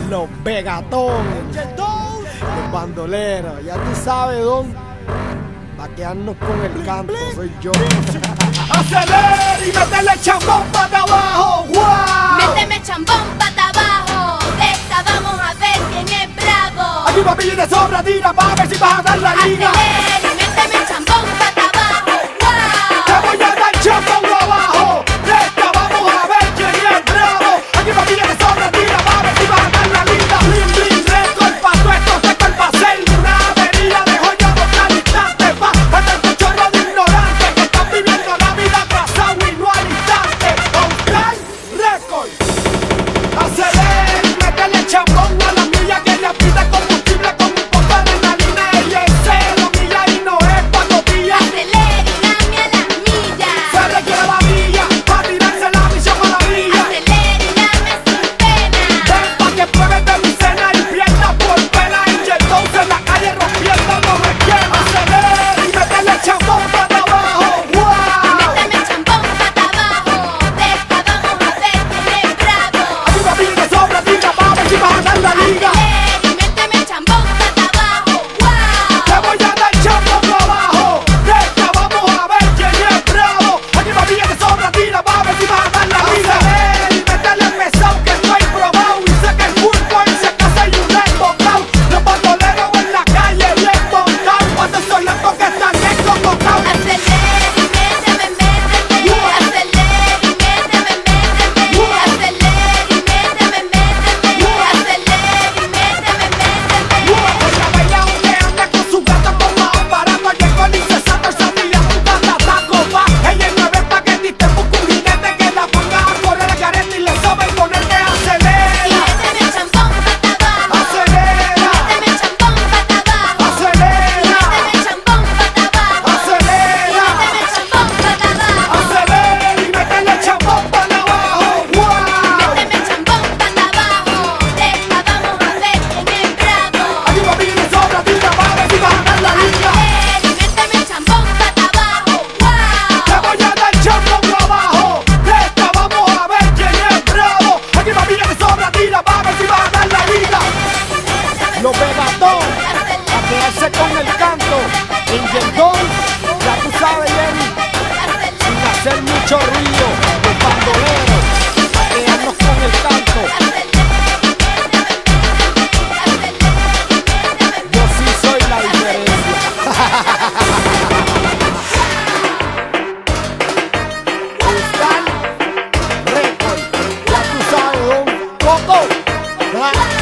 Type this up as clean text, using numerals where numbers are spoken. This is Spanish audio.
Los Vegatón, los bandoleros, ya tú sabes, don. Pa' quedarnos con el canto, soy yo. Acelera y métele chambón para abajo, wow. Méteme chambón para abajo. Esta vamos a ver quién es bravo. Aquí papi de sobra, tira pa' ver si vas a dar la liga. Acelera y méteme chambón para abajo, wow. Te voy a dar chambón abajo. Esta vamos a ver quién es bravo. Aquí papi de sobra, tira pa' ver si vas a dar la liga. Bling bling récord pa' todo esto récord pa' hacer una avería de joya boca al instante pa' hasta un chorro de ignorantes que están viviendo la vida atrasado y no al instante. Ok, récord. Acelera y métele chambón a la milla que le pide combustible con un poco de adrenalina. Ella es cero milla y no es pacotilla. Acelera y dame a las millas. Se requiere la milla pa' tirarse la misión a la villa. Acelera y dame sin pena. Ven pa' que pruebes de mi cena y pierda por pena. Y entonces en la calle rompiendo los esquemas. Acelera y métele chambón para abajo, wow. Méteme chambón para abajo. Esta vamos a ver quién es bravo. Aquí papi de sobra, tira pa' ver si vas a dar la liga. Acelera y méteme chambón para abajo, wow. Te voy a dar chambón abajo. De esta vamos a ver quién es bravo. Aquí papi de sobra, tira pa' ver si vas a dar la liga. Acelera y métele pesado que estoy probado. Y sé que el fútbol se casa y un embocado. Los bandoleros en la calle bien montados. Cuando son los que están desconvocados. Acelera y méteme, méteme. Acelera y méteme, méteme. Acelera y méteme, méteme. Acelera y méteme, méteme. Ella baila donde anda con su gato con más barato. Ayer con incesato salía un tatataco va. Ella es nueve paquetita, busca un jinete que la ponga a correr el carete y le sobe ponerte Y acelera. méteme chambón para abajo. Acelera, Méteme chambón para abajo. acelera, Méteme chambón para abajo. acelera, Méteme chambón para abajo. acelera y métele chambón para abajo, wow. Méteme chambón para abajo. Esta vamos a ver quién es bravo. Aquí papi de sobra, tira pa' ver si vas a dar la liga. Acelera y méteme chambón para abajo, wow. Te voy a dar chambón abajo. De esta vamos a ver quién es bravo. Aquí papi de sobra, tira pa' ver si vas a dar la liga. Los Vegatón, a quedarse con el canto. Ingendón, ya tú sabes, Jenny, sin hacer mucho ruido. Los bandoleros, a quedarnos con el canto. Yo sí soy la diferencia. Buscar récord, ya tú sabes, don Coco.